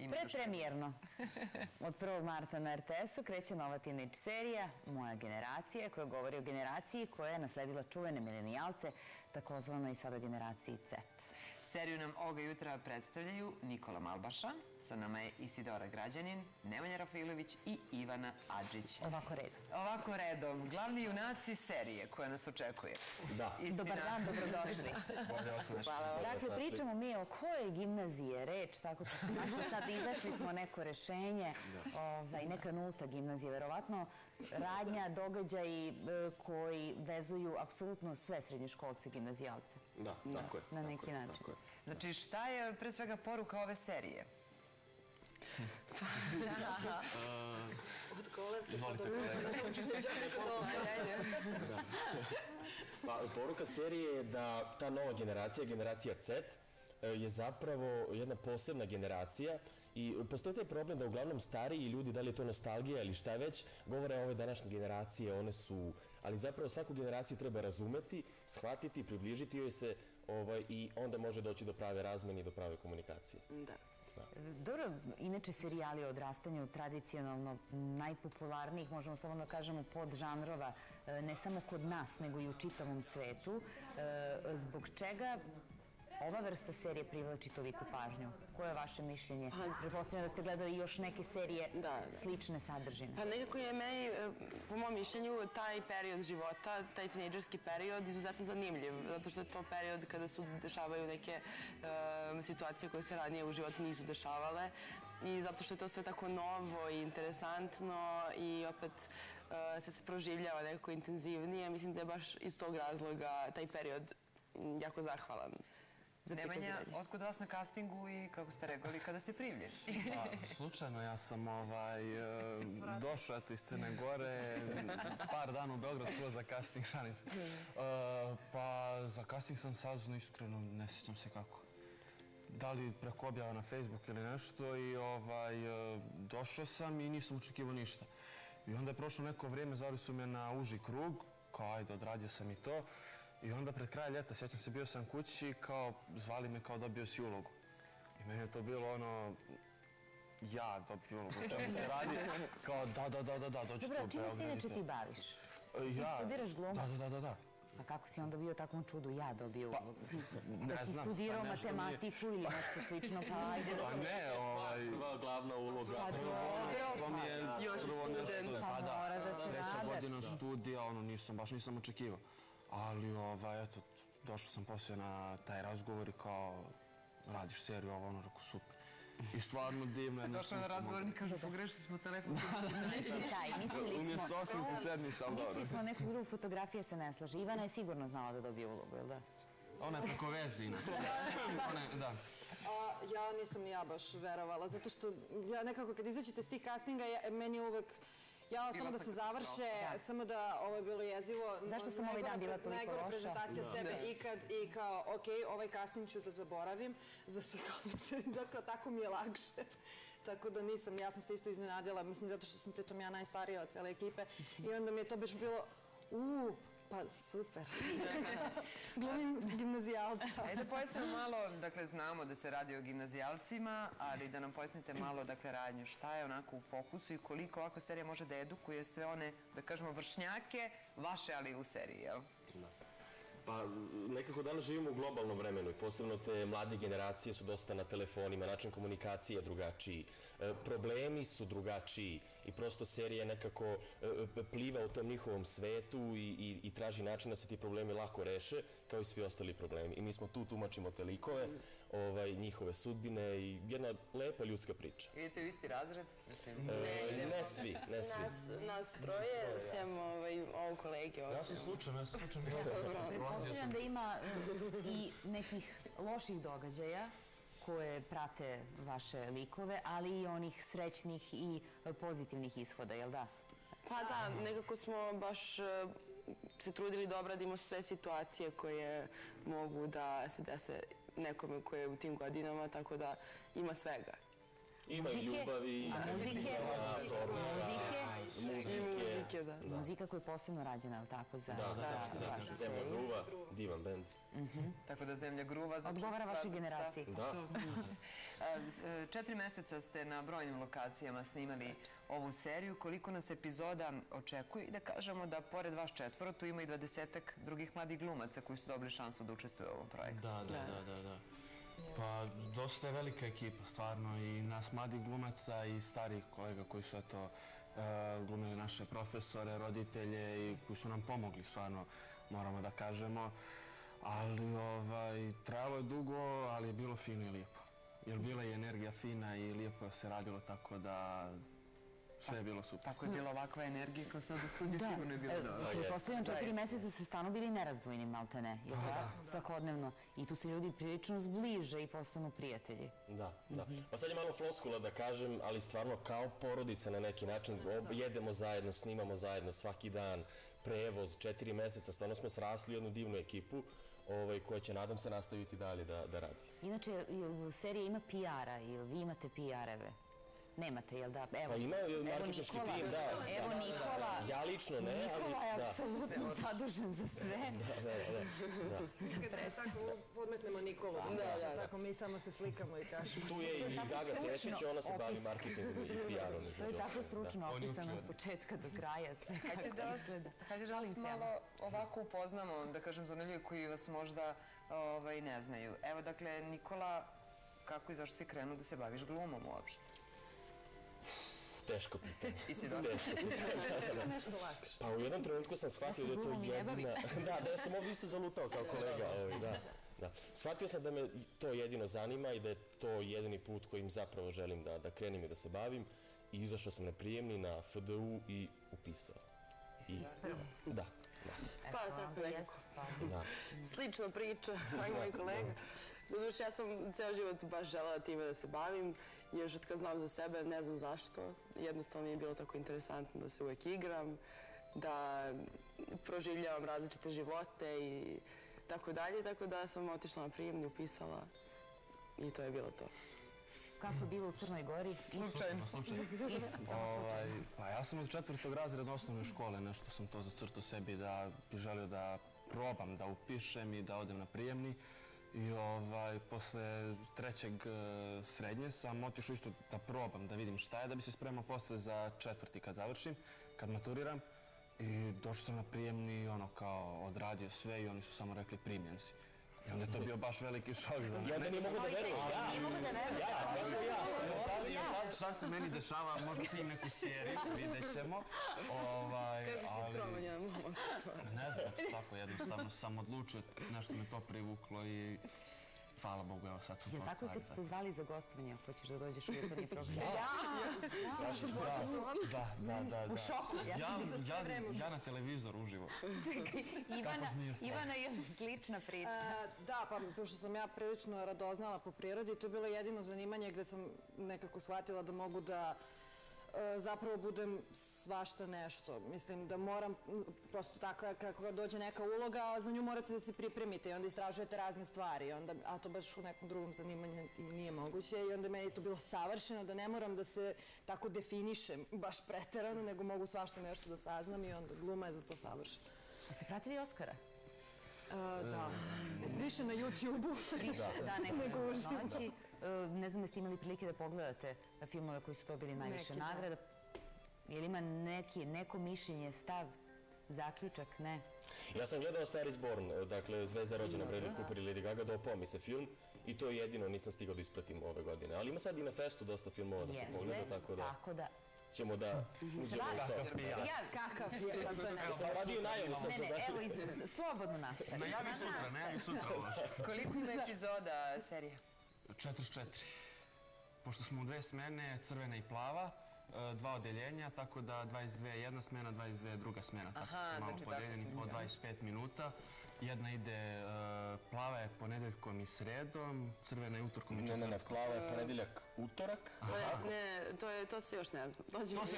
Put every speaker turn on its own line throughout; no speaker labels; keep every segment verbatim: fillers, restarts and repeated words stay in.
Predpremijerno. Od prvog marta na R T S-u kreće nova teenage serija Moja generacija, koja govori o generaciji koja je nasledila čuvene milenijalce, takozvanoj i sada generaciji Z.
Seriju nam ovoga jutra predstavljaju Nikola Malbaša, sa nama je Isidora Građanin, Nemanja Rafailović i Ivana Adžić.
Ovako redom.
Ovako redom. Glavni junaci serije koja nas očekuje.
Da.
Dobar dan, dobrodošli.
Hvala.
Dakle, pričamo mi o kojoj gimnaziji je reč, tako pa smo našli sad, izašli smo neko rešenje, neka nulta gimnazija, verovatno radnja, događaji koji vezuju apsolutno sve srednjoškolce i gimnazijalce.
Da, tako je.
Na neki način.
Znači, šta je pre svega poruka ove serije?
Od kolevke
pa do ruka. Poruka serije je da ta nova generacija, generacija Z, je zapravo jedna posebna generacija i postoji taj problem da uglavnom stariji ljudi, da li je to nostalgija ili šta već, govore o ove današnje generacije, one su, ali zapravo svaku generaciju treba razumeti, shvatiti, približiti joj se i onda može doći do prave razmene i do prave komunikacije.
Da.
Dobro, inače serijali o odrastanju tradicionalno najpopularnijih, možemo samo da kažemo, podžanrova, ne samo kod nas, nego i u čitavom svetu. Zbog čega ova vrsta serije privlači toliku pažnju? Koje je vaše mišljenje? Pretpostavljam da ste gledali još neke serije slične sadržine.
Pa nekako je meni, po mom mišljenju, taj period života, taj tinejdžerski period, izuzetno zanimljiv. Zato što je to period kada se dešavaju neke situacije koje se ranije u životu nisu dešavale. I zato što je to sve tako novo i interesantno i opet se se proživljava nekako intenzivnije. Mislim da je baš iz tog razloga taj period jako zahvalan.
Nemanja, otkud vas na castingu i kako ste rekli kada ste primljeni?
Slučajno, ja sam došao iz Crne Gore, par dana u Beograd čuo za casting, šalim se. Pa za casting sam saznao, iskreno ne sjećam se kako. Da li preko objava na Facebook ili nešto i došao sam i nisam očekivao ništa. I onda je prošlo neko vrijeme, zvali su me na uži krug, kao ajde, odradio sam i to. I onda pred kraj ljeta, sjećam se, bio sam kući i zvali me kao dobio si ulogu. I meni je to bilo ono, ja dobio ulogu, o čemu se radi, kao da, da, da, da, da, dođu tu.
Dobro, a čime se inače ti baviš? Ti studiraš glumu?
Da, da, da, da.
A kako si onda bio takvom čudu, ja dobio ulogu? Da si studirao matematiku ili nešto slično, pa ajde da se...
Pa ne, ovaj...
Prva glavna uloga.
To mi je prvo nešto,
pa mora da se
treća
radaš.
godina studija, ono, nisam, baš nisam očekivao. Ali, eto, došao sam poslije na taj razgovor i kao, radiš seriju, ovo, ono, rekao, super. I stvarno divno.
Došao na razgovor, nikažu, pogrešili smo telefon.
Nisi taj, mislili smo...
Umjesto osmice sedmica, ali dobro.
Mislili smo nekog drugog, fotografija se ne slaže. Ivana je sigurno znala da dobije ulogu, jel da?
Ona je preko veze, inače. Da.
Ja nisam ni ja baš verovala, zato što ja nekako kad izađete s tih castinga, meni je uvek... Ja samo da se završe, samo da ovo je bilo jezivo.
Zašto sam ovaj dan bila toliko loša?
Najgora prezentacija sebe ikad i kao, ok, ovaj casting ću da zaboravim, zato kao tako mi je lakše. Tako da nisam, ja sam se isto iznenadila, mislim zato što sam pritom ja najstarija od cele ekipe i onda mi je to baš bilo, uuu, pa super. Glumim gimnazijalca.
Ajde da pojasnimo malo, dakle znamo da se radi o gimnazijalcima, ali da nam pojasnite malo, dakle, radnju. Šta je onako u fokusu i koliko ovakva serija može da edukuje sve one, da kažemo, vršnjake vaše, ali u seriji, jel?
Da. Pa nekako danas živimo u globalnom vremenu i posebno te mlade generacije su dosta na telefonima, način komunikacije je drugačiji, problemi su drugačiji i prosto serija nekako pliva u tom njihovom svetu i traži način da se ti problemi lako reše, kao i svi ostali problemi. I mi smo tu, tumačimo te likove, njihove sudbine i jedna lepa ljudska priča.
Idete u isti razred?
Ne svi, ne svi.
Nas troje, sem ovog kolege.
Ja sam slučajno, ja sam slučajno.
Pretpostavljam da ima i nekih loših događaja koje prate vaše likove, ali i onih srećnih i pozitivnih ishoda, jel da?
Pa da, nekako smo baš se trudili da obradimo sve situacije koje mogu da se dese nekome koje je u tim godinama, tako da ima svega.
Ima i ljubavi,
muzike,
muzike,
muzika koja je posebno rađena, je li tako, za vašu seriju?
Zemlja gruva, divan bend.
Tako da Zemlja gruva...
Odgovara vašoj generaciji.
Da.
Četiri meseca ste na brojnim lokacijama snimali ovu seriju. Koliko nas epizoda očekuje i da kažemo da pored vas četvoro tu ima i dvadesetak drugih mladih glumaca koji su dobili šansu da učestvuju u ovom projektu.
Da, da, da, da, da. Pa, dosta je velika ekipa, stvarno, i nas mladih glumaca i starih kolega koji su, eto, glumili naše profesore, roditelje i koji su nam pomogli, stvarno, moramo da kažemo. Ali, ovaj, trajalo je dugo, ali je bilo fino i lijepo. Jer bila je energija fina i lijepo se radilo, tako da sve je bilo super.
Tako je bila ovakva energija kao sad u studiju, sigurno je bilo dobro.
Pretpostavljam četiri meseca ste stvarno bili nerazdvojni, malte ne, svakodnevno. I tu se ljudi prilično zbliže i postanu prijatelji.
Da, da. Pa sad je malo floskula da kažem, ali stvarno kao porodica na neki način. Jedemo zajedno, snimamo zajedno svaki dan, prevoz, četiri meseca. Stvarno smo srasli u jednu divnu ekipu koja će, nadam se, nastaviti dalje da radi.
Inače, serija ima P R-a ili vi imate P R-eve? Nemate, jel da?
Pa ima marketinški tim, da.
Evo Nikola.
Ja lično ne, ali...
Nikola je apsolutno zadužen za sve.
Da, da, da.
Kad tako podmetnemo Nikolu, tako mi samo se slikamo i kažemo.
Tu je i Gaga Tešić, ona se bavi marketingom i P R-om.
To je tako stručno opisano od početka do kraja, sve kako izgleda.
Hajde da vas malo ovako upoznamo, da kažem, za one ljudi koji vas možda ne znaju. Evo, dakle, Nikola, kako i zašto si krenuo da se baviš glumom uopšte?
Teško pitanje.
I si dobro?
Teško pitanje.
Nešto lakše.
Pa u jednom trenutku sam shvatio da je to jedina... Da, da ja sam ovdje isto zalutao kao kolega. Da. Shvatio sam da me to jedino zanima i da je to jedini put kojim zapravo želim da krenim i da se bavim. I izašao sam na prijemni na F D U i upisao.
Ispravo?
Da.
Pa, tako je.
Jeste stvarno.
Slična priča, kao i moj kolega. Doduše, ja sam ceo život baš želela time da se bavim. Još od kad znam za sebe, ne znam zašto. Jednostavno mi je bilo tako interesantno da se uvek igram, da proživljavam različite živote i tako dalje. Tako da sam otišla na prijemni, upisala i to je bilo to.
Kako je bilo u Crnoj Gori?
Slučajno. Slučajno.
Isto, samo slučajno.
Pa ja sam od četvrtog razreda osnovne škole, nešto sam to zacrtao sebi da bi želio da probam, da upišem i da odem na prijemni. I posle trećeg srednje sam otišao isto da probam, da vidim šta je, da bi se spremao posle za četvrti kad završim, kad maturiram. I došao sam na prijemni, ono kao odradio sve i oni su samo rekli primljen si. I onda je to bio baš veliki šok za mene.
Ja da nije mogu da verujem.
Nije mogu da verujem.
Šta se meni dešava, možda snim neku seriju, vidjet ćemo.
Kako ste skroman, ja mogu.
Ne znam, tako jednostavno sam odlučio, nešto me to privuklo i hvala Bogu, evo sad sam to
Je tako kad ste zvali za gostovanje, hoćeš da dođeš u jutarnji program? Ja!
Da, da, da.
U šoku, ja sam vidio sve vreme.
Ja na televizor uživo.
Čekaj, Ivana je slična priča.
Da, pa pošto sam ja prilično radoznala po prirodi, to je bilo jedino zanimanje gde sam nekako shvatila da mogu da zapravo budem svašta nešto. Mislim da moram, prosto tako kako dođe neka uloga, za nju morate da se pripremite i onda istražujete razne stvari, a to baš u nekom drugom zanimanju nije moguće i onda meni je to bilo savršeno da ne moram da se tako definišem baš preterano, nego mogu svašta nešto da saznam i onda gluma je za to savršena.
A ste pratili Oskara?
Da, više na YouTube-u.
Više, da, nego noći. Ne znam, jeste imali prilike da pogledate filmove koji su dobili najviše nagrada. Je li ima neko mišljenje, stav, zaključak, ne?
Ja sam gledao Star is Born, dakle Zvezda rođena, Bradley Cooper i Lady Gaga, dopao mi se film i to je jedino nisam stigao da ispratim ove godine. Ali ima sad i na festu dosta filmova da se pogleda, tako da...
Tako da...
ćemo da uđemo u to.
Kakav film, to je nešto.
Sam radio najavu sad.
Ne, ne, evo, slobodno nastavi.
Najavi sutra, najavi sutra.
Koliko ima epizoda serije?
četrdeset četiri. Pošto smo u dve smene, crvena i plava, dva odeljenja, tako da dvadeset dve jedna smena, dvadeset dve druga smena. Tako smo malo podeljeni po dvadeset pet minuta. Jedna ide, plava je ponedeljkom i sredom, crvena je utorkom i četvrtkom.
Ne, ne, plava je ponedeljak, utorak.
Ne, to se još ne znam. To će biti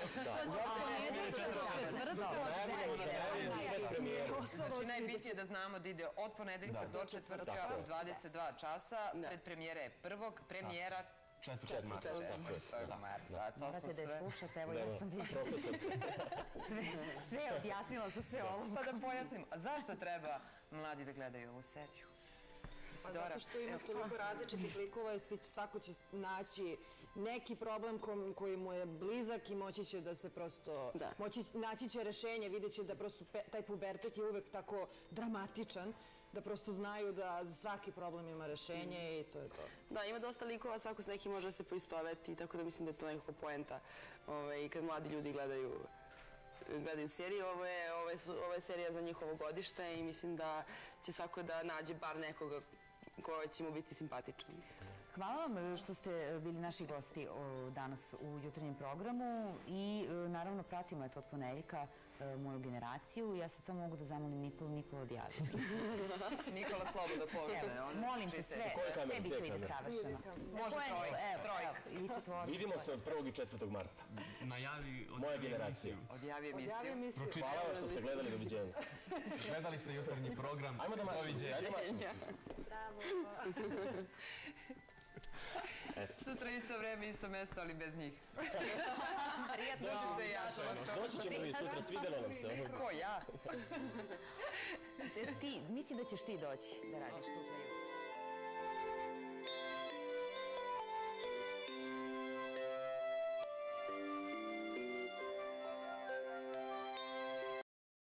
Znači, najbitnije je da znamo da ide od ponedeljka do četvrtka u dvadeset dva časa. Predpremijera je prvog, premijera
četvrtog marta.
Morate da je slušate, evo ja sam vidio. Sve je objasnila sa sve ovo.
Pa da pojasnim, zašto treba mladi da gledaju ovu seriju?
Pa zato što ima toliko različitih likova i svi- svako će naći neki problem kom- koji mu je blizak i moći će da se prosto...
Da.
Moći, naći će rešenje, vidjet će da prosto pe- taj pubertet je uvek tako dramatičan da prosto znaju da za svaki problem ima rešenje i to je to.
Da, ima dosta likova, svako s nekim može da se poistoveti, tako da mislim da je to nekako poenta. Ovaj, kad mladi ljudi gledaju gledaju seriju, ovo je, ovo, je, su- ovo je serija za njihovo godište i mislim da će svako da nađe bar nekoga ko će mu biti simpatičan.
Hvala vam što ste bili naši gosti o, danas u jutarnjem programu i e, naravno pratimo eto od ponedeljka e, moju generaciju. Ja sad samo mogu da zamolim Nikolu, Nikola odjavi.
Nikola slobodno pogleda.
Evo, molim te sve,
Koje kamere?
tebi
Gde
to ide
kamere?
savršeno.
Može
Koje-
trojka,
evo,
trojka.
evo, i vi četvorka.
Vidimo se od prvog i četvrtog marta.
Najavi od
Moja generacija.
Odjavi
Odjavi
emisiju.
emisiju.
Hvala vam što ste gledali, doviđenja.
Gledali ste jutarnji program.
Ajmo da mačemo se, ajde mačemo se.
Sutra isto vreme, isto mesto, ali bez njih.
Prijatno.
Dođite ja.
Doći ćemo mi sutra, svidelo nam se.
Ko ja?
Ti, mislim da ćeš ti doći da radiš sutra jutro.